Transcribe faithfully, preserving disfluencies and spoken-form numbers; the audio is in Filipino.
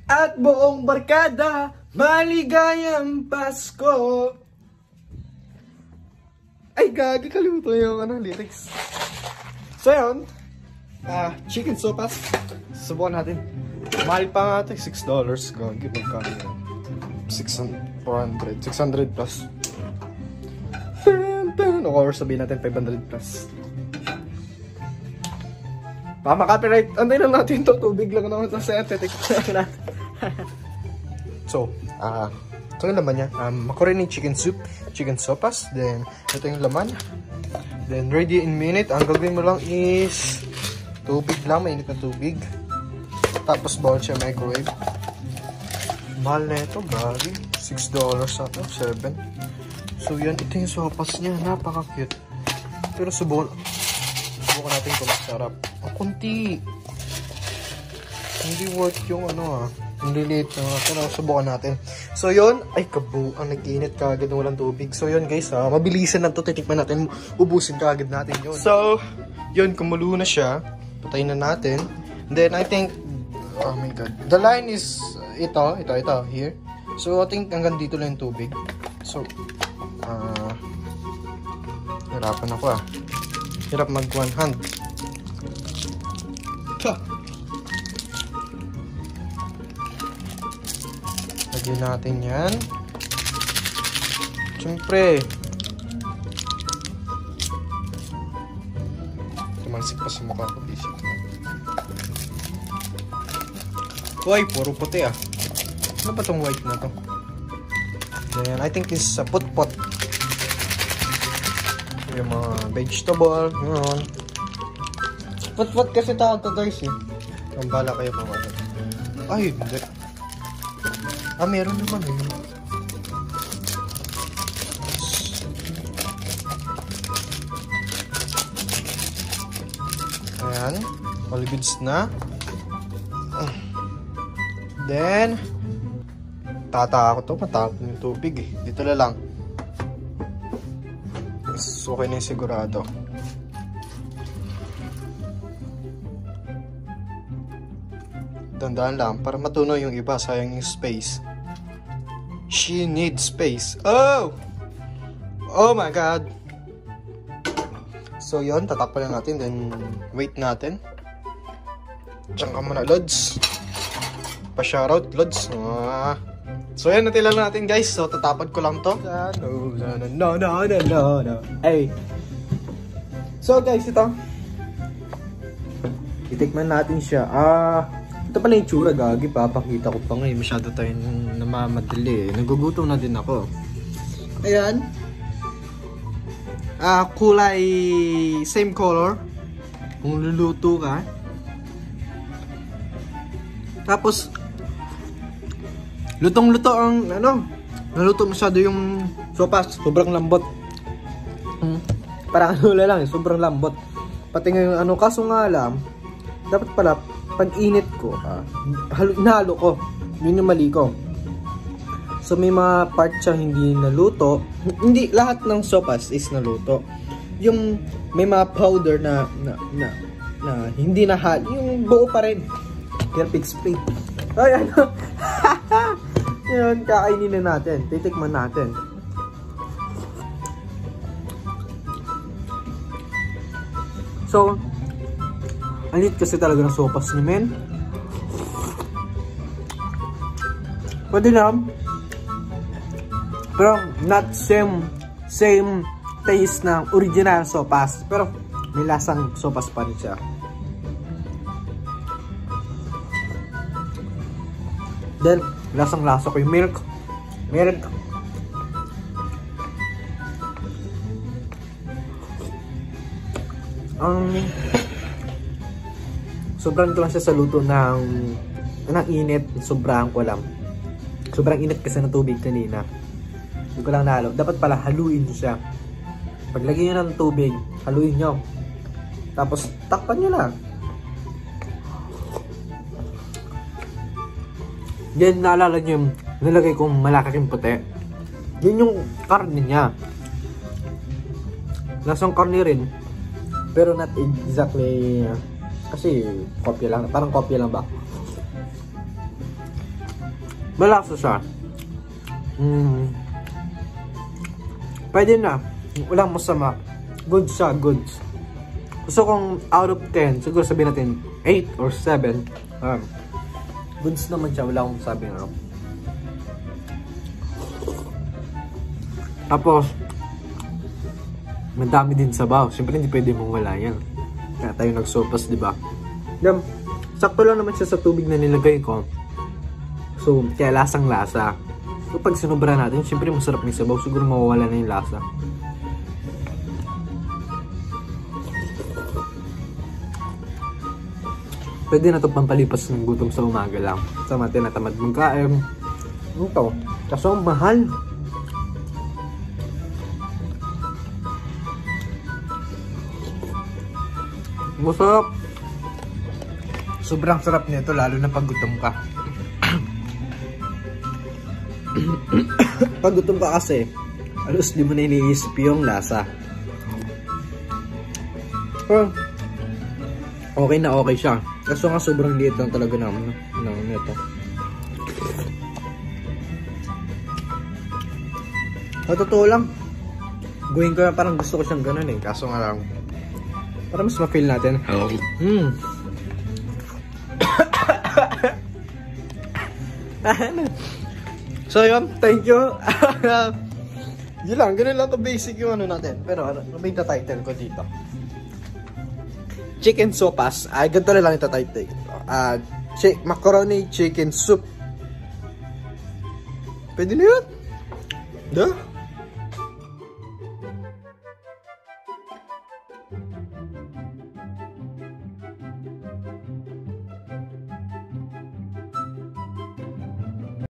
at buong barkada, maligayang Pasko. Ay, gagi, kalimutan yung ano, lyrics. So yun, uh, chicken sopas. Subukan natin. Mahal pa nga ito, six dollars. Gagi, magkano yun? six hundred, four hundred, six hundred plus. Or sabihin natin five hundred plus. Baka maka-copyright. Anday lang natin ito. Tubig lang naman sa synthetic. So, ah, uh, ito yung laman niya. Um, macaroni chicken soup, chicken sopas. Then, ito yung laman. Then, ready in minute. Ang gagawin mo lang is tubig lang. Mainit na tubig. Tapos, bawal siya microwave. Mahal na ito. Gagi. six dollars ata. seven. So, yan. Ito yung sopas niya. Napaka-cute. Pero, subukan. Subukan natin kung masarap. Ang kunti. Hindi worth yung ano ah. Hindi late na. Pero, subukan natin. So, yun. Ay, kabu. Ang nag-init kagad ng walang tubig. So, yun guys ha. Mabilisan lang ito. Titikman natin. Ubusin kagad natin yun. So, yun. Kumulo na siya. Patayin na natin. Then, I think, oh my god. The line is ito. Ito, ito. Here. So, I think hanggang dito lang yung tubig. So, ah, uh, hirapan ako ah. Hirap mag one hand. Ha! Lagyan natin yan. Siyempre. Tumansik pa sa mukha ko. Bisip. Uy, puro puti ah. Ano ba itong white na to? Then, I think is a uh, put-pot. Yung mga vegetable. Yun. Put-pot kasi tawag to guys eh. Ang bala kayo pa mga. Ay, hindi. Ah, meron naman eh. Ayan. All goods na. Then, tata ako to. Matapon yung tubig eh. Dito na lang. Yes, okay na yung sigurado. Dandaan lang para matunaw yung iba. Sayang yung space. She needs space. Oh! Oh my god! So yun, tatakpan lang natin. Then wait natin. Diyan ka muna, Lods. Pa-shoutout, Lods. Ah. So yan, natila lang natin guys. So tatapad ko lang to. No, no, no, no, no, no, no. Hey. So guys, ito. Itikman natin siya. Ah... Ito pala yung tsura, gagi. Papakita ko pa ngayon. Masyado tayong namamadali. Nagugutom na din ako. Ayan. Ah, kulay same color. Kung luluto ka. Tapos, lutong-luto ang, ano, naluto masyado yung sopas. Sobrang lambot. Hmm. Parang ano lang, sobrang lambot. Pati ngayon, ano, kaso nga lang, dapat pala, pag init ko, ah, halo, inahalo ko. Yun yung mali ko. So may mga part siya hindi naluto. Hindi lahat ng sopas is naluto. Yung may mga powder na na, na, na hindi nahalo. Yung buo pa rin. Perfect spray. Ay, ano? Yun, kakainin na natin. Titikman natin. So, anit kasi talaga ng sopas ni men. Pwede lang. Pero not same same taste ng original sopas. Pero may lasang sopas pa rin siya. Then, lasang lasa ko yung milk. Milk. Um, sobrang ito lang siya sa luto ng ng init. Sobrang ko lang. Sobrang init kasi ng tubig kanina. Hindi ko lang nalo. Dapat pala haluin siya. Paglagay nyo ng tubig, haluin nyo. Tapos takpan nyo lang. Yan, naalala nyo yung nilagay kong malakaking puti. Yun yung karne niya. Lasang karne rin. Pero not exactly... Kasi kopya lang. Parang kopya lang ba? Malasa siya. Mm. Pwede na. Walang masama. Good siya, goods. So kung out of ten, siguro sabihin natin eight or seven. Um, goods naman siya, wala akong sabi nga. Tapos, madami din sabaw. Siyempre hindi pwede mong wala yan. Kaya tayo nagsopas, di ba? Then, sakto lang naman siya sa tubig na nilagay ko. So, kaya lasang lasa. So, pag sinubra natin, siyempre masarap ng sabaw. Siguro mawawala na yung lasa. Pwede na ito pampalipas ng gutom sa umaga lang. Sa mga tinatamad magkain. Ito. Kaso ang mahal. Masarap. Sobrang sarap nito lalo na pag gutom ka. Pag gutom ka kasi, alos di mo na iniisip yung lasa. Oh, okay na okay siya. Kaso nga sobrang liit lang talaga naman ng nito. Sa totoo lang, gawin ko parang gusto ko siyang ganun eh. Kaso nga lang, para mas ma-feel natin. Mm. So yun, thank you. Yun lang, ganun lang ka-basic yung ano natin. Pero ano, may title ko dito. Chicken sopas. Ay, ganito na lang ito title. Uh, chi macaroni chicken soup. Pwede na yun. Duh.